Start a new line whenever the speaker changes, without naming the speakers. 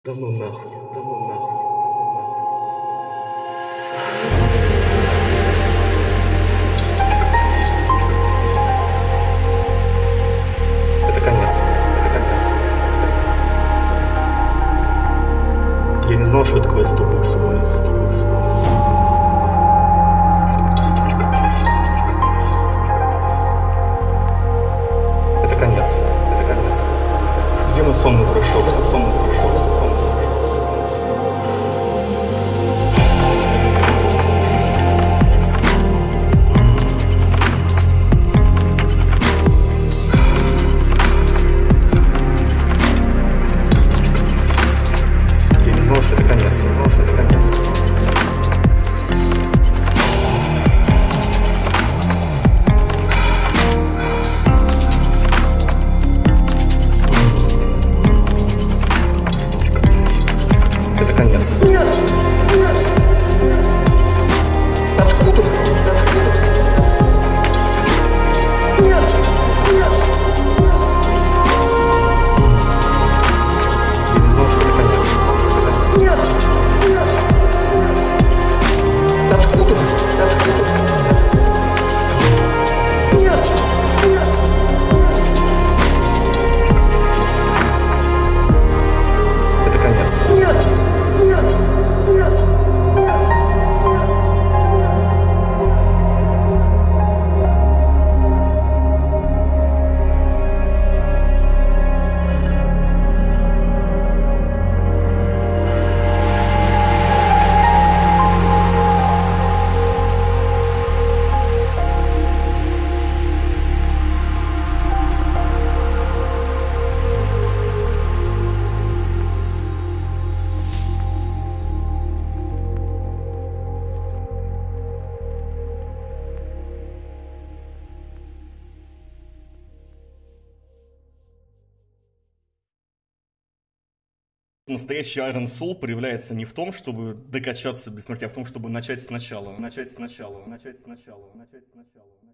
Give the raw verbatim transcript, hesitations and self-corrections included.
Да ну нахуй, да ну нахуй, да ну нахуй. Это конец, это конец. Я не знал, что это такое столько всего, столько всего. Это конец, это конец. Где мой сонный прыжок, это сонный прыжок, это сонный прыжок. Я не знал, что это конец, не знал, что это конец. Это конец. Нет! Нет! Откуда? Откуда? Нет! Нет! Я не знал, что это конец. Нет! Нет! Откуда? Откуда? Нет! Нет! Это конец. Нет! Нет! Нет!
Настоящий Iron Soul проявляется не в том, чтобы докачаться бессмертия, а в том, чтобы начать сначала. Начать сначала. Начать сначала. Начать сначала.